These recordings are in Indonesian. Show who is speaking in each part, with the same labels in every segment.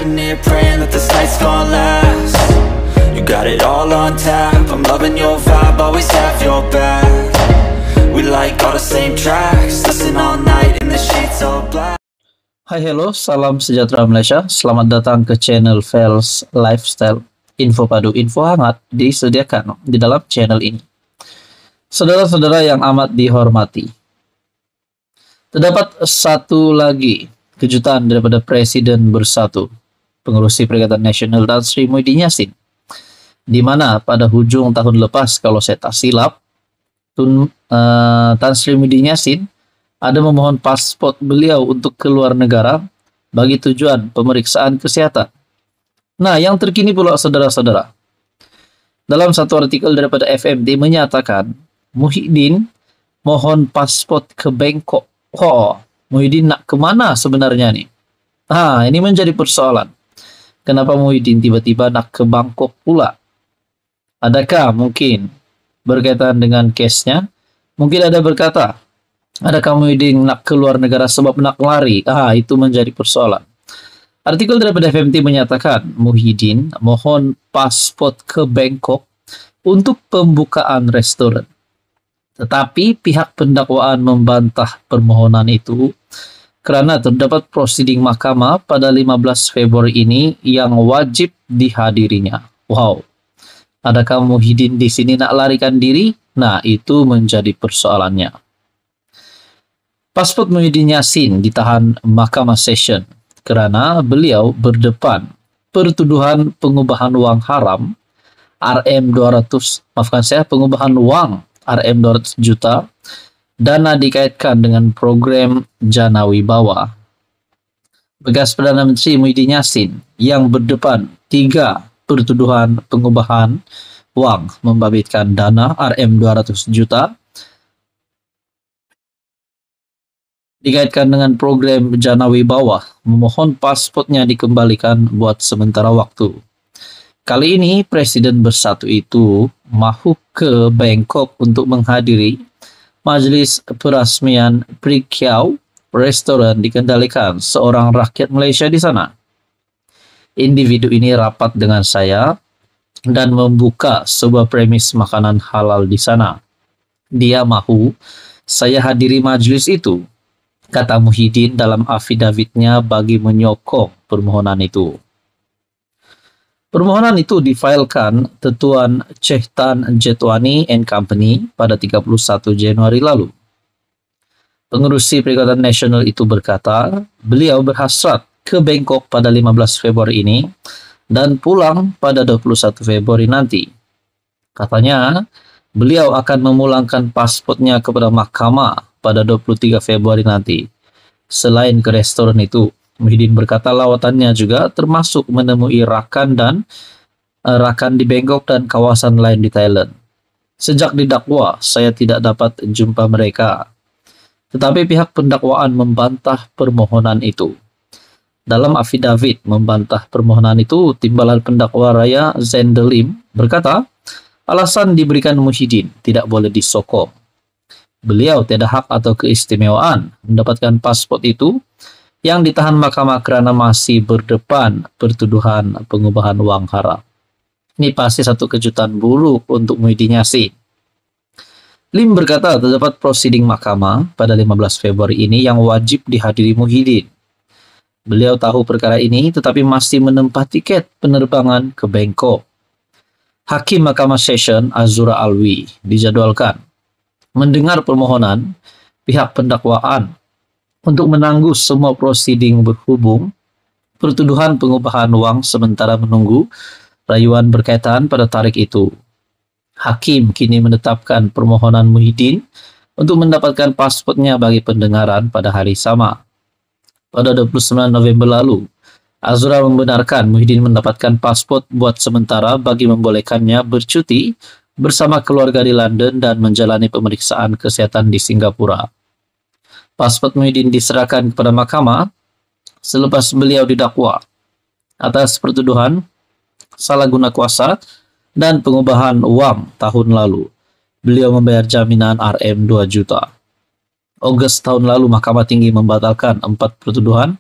Speaker 1: sitting here praying that this night's gonna last. You got it all on tap, I'm loving your vibe, always have your back. We like all the same tracks, listen all night in the sheets all black.
Speaker 2: Hai hello, salam sejahtera Malaysia. Selamat datang ke channel Fels Lifestyle. Info padu, info hangat disediakan di dalam channel ini. Saudara-saudara yang amat dihormati, terdapat satu lagi kejutan daripada Presiden Bersatu, Pengerusi Perikatan Nasional Tan Sri Muhyiddin Yassin, di mana pada hujung tahun lepas, kalau saya tak silap, Tan Sri Muhyiddin Yassin ada memohon pasport beliau untuk keluar negara bagi tujuan pemeriksaan kesehatan. Nah, yang terkini pula saudara-saudara, dalam satu artikel daripada FMD menyatakan Muhyiddin mohon pasport ke Bangkok. Oh, Muhyiddin nak kemana sebenarnya nih? Ini menjadi persoalan. Kenapa Muhyiddin tiba-tiba nak ke Bangkok pula? Adakah mungkin berkaitan dengan case-nya? Mungkin ada berkata, adakah Muhyiddin nak keluar negara sebab nak lari? Itu menjadi persoalan. Artikel daripada FMT menyatakan Muhyiddin mohon pasport ke Bangkok untuk pembukaan restoran. Tetapi pihak pendakwaan membantah permohonan itu kerana terdapat prosiding mahkamah pada 15 Februari ini yang wajib dihadirinya. Wow. Adakah Muhyiddin di sini nak larikan diri? Nah, itu menjadi persoalannya. Pasport Muhyiddin Yassin ditahan Mahkamah Session kerana beliau berdepan pertuduhan pengubahan wang haram pengubahan wang RM200 juta, dana dikaitkan dengan program Jana Wibawa. Bekas Perdana Menteri Muhyiddin Yassin yang berdepan 3 pertuduhan pengubahan wang membabitkan dana RM200 juta dikaitkan dengan program Jana Wibawa, memohon pasportnya dikembalikan buat sementara waktu. Kali ini Presiden Bersatu itu mahu ke Bangkok untuk menghadiri majlis perasmian Prikyau, restoran dikendalikan seorang rakyat Malaysia di sana. Individu ini rapat dengan saya dan membuka sebuah premis makanan halal di sana. Dia mahu saya hadiri majlis itu, kata Muhyiddin dalam afidavitnya bagi menyokong permohonan itu. Permohonan itu difailkan Tuan Chehtan Jetwani and Company pada 31 Januari lalu. Pengerusi Perikatan Nasional itu berkata, beliau berhasrat ke Bangkok pada 15 Februari ini dan pulang pada 21 Februari nanti. Katanya, beliau akan memulangkan pasportnya kepada mahkamah pada 23 Februari nanti. Selain ke restoran itu, Muhyiddin berkata lawatannya juga termasuk menemui rakan di Bangkok dan kawasan lain di Thailand. Sejak didakwa, saya tidak dapat jumpa mereka. Tetapi pihak pendakwaan membantah permohonan itu. Dalam afidavit membantah permohonan itu, Timbalan Pendakwa Raya Zendelim berkata, alasan diberikan Muhyiddin tidak boleh disokong. Beliau tiada hak atau keistimewaan mendapatkan pasport itu yang ditahan mahkamah kerana masih berdepan pertuduhan pengubahan wang haram. Ini pasti satu kejutan buruk untuk Muhyiddin Yassin. Lim berkata terdapat prosiding mahkamah pada 15 Februari ini yang wajib dihadiri Muhyiddin. Beliau tahu perkara ini tetapi masih menempa tiket penerbangan ke Bangkok. Hakim Mahkamah Session Azura Alwi dijadwalkan mendengar permohonan pihak pendakwaan untuk menanggus semua prosiding berhubung pertuduhan pengubahan wang sementara menunggu rayuan berkaitan pada tarikh itu. Hakim kini menetapkan permohonan Muhyiddin untuk mendapatkan pasportnya bagi pendengaran pada hari sama. Pada 29 November lalu, Azura membenarkan Muhyiddin mendapatkan pasport buat sementara bagi membolehkannya bercuti bersama keluarga di London dan menjalani pemeriksaan kesehatan di Singapura. Pasport Muhyiddin diserahkan kepada mahkamah selepas beliau didakwa atas pertuduhan salah guna kuasa dan pengubahan wang tahun lalu. Beliau membayar jaminan RM2 juta. Ogos tahun lalu Mahkamah Tinggi membatalkan 4 pertuduhan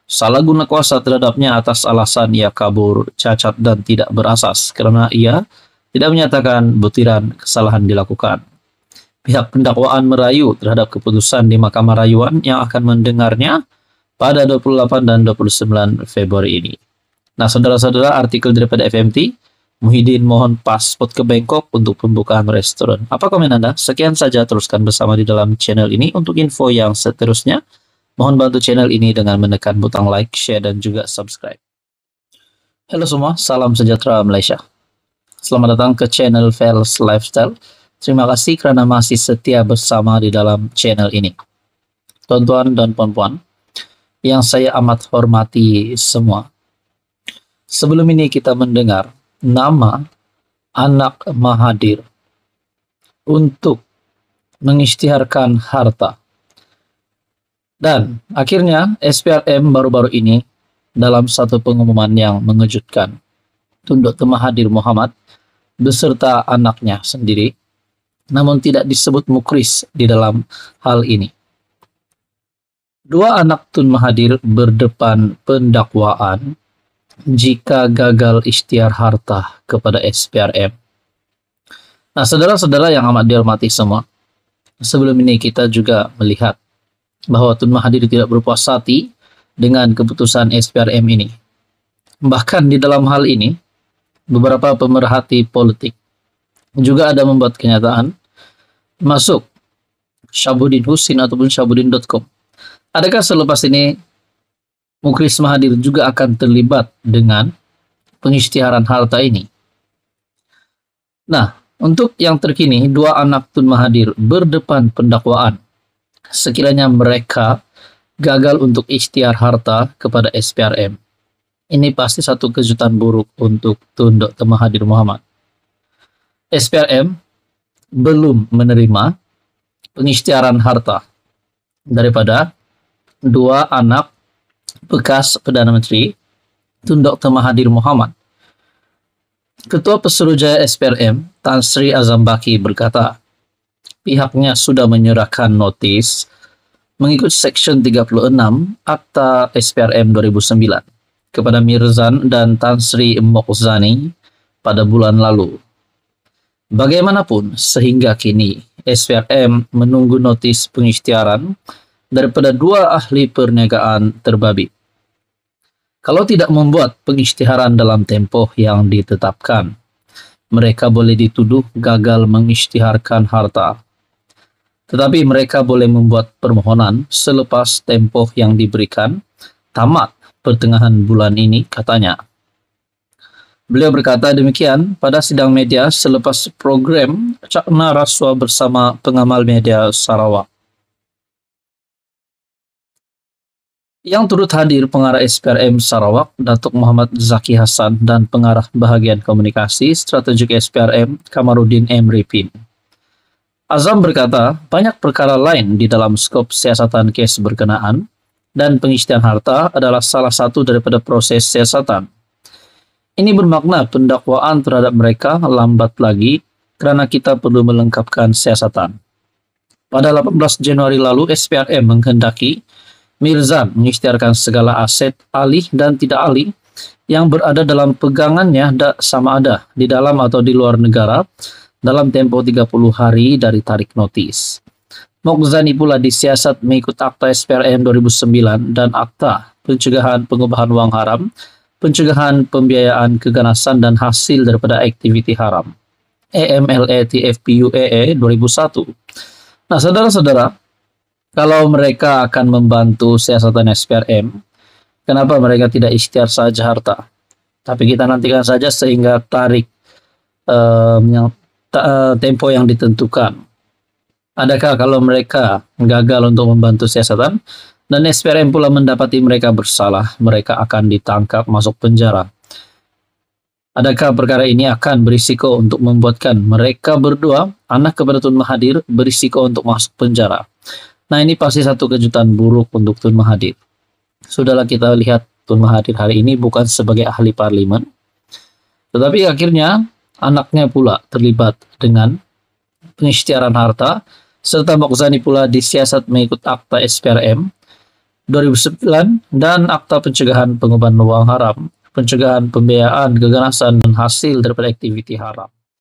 Speaker 2: salah guna kuasa terhadapnya atas alasan ia kabur, cacat, dan tidak berasas karena ia tidak menyatakan butiran kesalahan dilakukan. Pihak pendakwaan merayu terhadap keputusan di Mahkamah Rayuan yang akan mendengarnya pada 28 dan 29 Februari ini. Nah, saudara-saudara, artikel daripada FMT, Muhyiddin mohon paspor ke Bangkok untuk pembukaan restoran. Apa komen Anda? Sekian saja, teruskan bersama di dalam channel ini. Untuk info yang seterusnya, mohon bantu channel ini dengan menekan butang like, share, dan juga subscribe. Halo semua, salam sejahtera Malaysia. Selamat datang ke channel Fels Lifestyle. Terima kasih karena masih setia bersama di dalam channel ini. Tuan-tuan dan puan-puan, yang saya amat hormati semua. Sebelum ini kita mendengar nama anak Mahathir untuk mengisytiharkan harta. Dan akhirnya SPRM baru-baru ini dalam satu pengumuman yang mengejutkan, Tun Dr. Mahathir Mohamad beserta anaknya sendiri, namun tidak disebut Mukris di dalam hal ini. Dua anak Tun Mahathir berdepan pendakwaan jika gagal ikhtiar harta kepada SPRM. Nah, saudara-saudara yang amat dihormati semua, sebelum ini kita juga melihat bahwa Tun Mahathir tidak berpuas hati dengan keputusan SPRM ini. Bahkan di dalam hal ini, beberapa pemerhati politik juga ada membuat kenyataan, masuk Syabuddin Husin ataupun Syabuddin.com. Adakah selepas ini Mukris Mahathir juga akan terlibat dengan pengisytiharan harta ini? Nah, untuk yang terkini, dua anak Tun Mahathir berdepan pendakwaan sekiranya mereka gagal untuk ikhtiar harta kepada SPRM. Ini pasti satu kejutan buruk untuk Tun Dr. Mahathir Mohamad. SPRM belum menerima pengisytiharan harta daripada dua anak bekas Perdana Menteri Tun Dr. Mahathir Mohamad. Ketua Pesuruhjaya SPRM Tan Sri Azam Baki berkata, pihaknya sudah menyerahkan notis mengikut Seksyen 36 Akta SPRM 2009 kepada Mirzan dan Tan Sri Mokhzani pada bulan lalu. Bagaimanapun, sehingga kini SPRM menunggu notis pengisytiharan daripada dua ahli perniagaan terbabit. Kalau tidak membuat pengisytiharan dalam tempoh yang ditetapkan, mereka boleh dituduh gagal mengisytiharkan harta. Tetapi mereka boleh membuat permohonan selepas tempoh yang diberikan tamat pertengahan bulan ini, katanya. Beliau berkata demikian pada sidang media selepas program Cakna Rasuah bersama pengamal media Sarawak. Yang turut hadir pengarah SPRM Sarawak, Datuk Muhammad Zaki Hassan, dan pengarah bahagian komunikasi strategik SPRM Kamarudin M. Ripin. Azam berkata, banyak perkara lain di dalam skop siasatan kes berkenaan dan pengisytiharan harta adalah salah satu daripada proses siasatan. Ini bermakna pendakwaan terhadap mereka lambat lagi kerana kita perlu melengkapkan siasatan. Pada 18 Januari lalu, SPRM menghendaki Mirzan mengisytiharkan segala aset alih dan tidak alih yang berada dalam pegangannya sama ada di dalam atau di luar negara dalam tempoh 30 hari dari tarik notis. Mokhzani pula disiasat mengikut Akta SPRM 2009 dan Akta Pencegahan Pengubahan Wang Haram, Pencegahan Pembiayaan Keganasan dan Hasil daripada Aktiviti Haram, AMLA TFPUAA 2001. Nah, saudara-saudara, kalau mereka akan membantu siasatan SPRM, kenapa mereka tidak ikhtiar saja harta? Tapi kita nantikan saja sehingga tarik tempo yang ditentukan. Adakah kalau mereka gagal untuk membantu siasatan dan SPRM pula mendapati mereka bersalah, mereka akan ditangkap masuk penjara? Adakah perkara ini akan berisiko untuk membuatkan mereka berdua, anak kepada Tun Mahathir, berisiko untuk masuk penjara? Nah, ini pasti satu kejutan buruk untuk Tun Mahathir. Sudahlah kita lihat Tun Mahathir hari ini bukan sebagai ahli parlimen, tetapi akhirnya anaknya pula terlibat dengan pengisytiharan harta, serta Mokhzani pula disiasat mengikut Akta SPRM 2009 dan Akta Pencegahan Pengumpulan Uang Haram, pencegahan pembiayaan, keganasan, dan hasil daripada aktiviti haram.